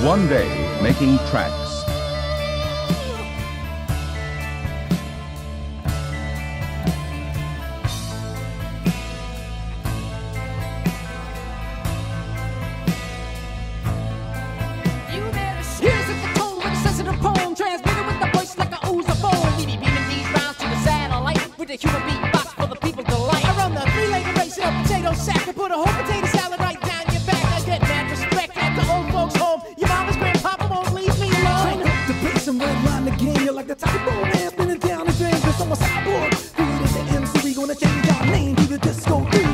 One day, making tracks. Human beatbox for the people delight. I run the three-legged race in a potato sack and put a whole potato salad right down your back. I get mad respect at the old folks' home. Your mama's grandpapa won't leave me alone. Crank up the bass and redline the game. You're like the type of man spinning down the drain. Cause I'm a cyborg. Created the MC, we gonna change our name to the Disco D.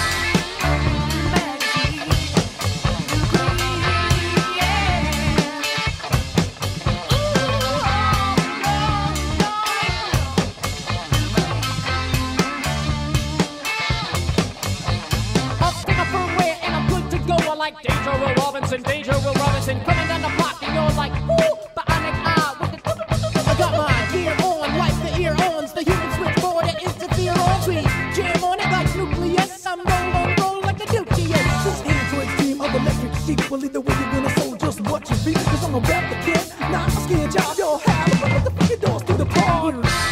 Like Danger Will Robinson, coming down the block, and you're like, ooh, bionic eye with the I got my gear on, like the ear-ons, the human switchboard that interfere on me. Jam on it like nucleus, I'm roll like the nucleus. This Android team of electric sheep. Well, either way you're gonna soul just what you beat. Cause I'm a rap the kid, not a skin job. Yo, have a look at the fucking doors through the park.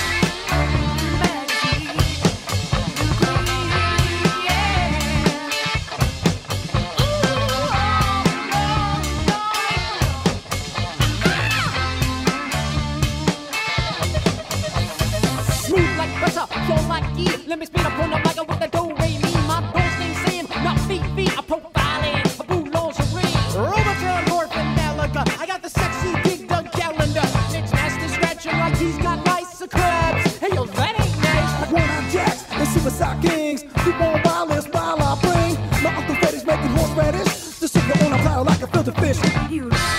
Flow like E, let me speed up on the mic with the do-re-mi. My bones name saying, not feet, a profiling, a boulangerie. Robotron, Morphin, Malaga, I got the sexy Dig Dug calendar. Nick's master scratching like he's got lice of crabs. Hey yo, that ain't nice. One-eyed jacks and suicide kings. We won't violence while I bring my uncle Freddy's making horseradish. The sugar on a platter like a filter fish.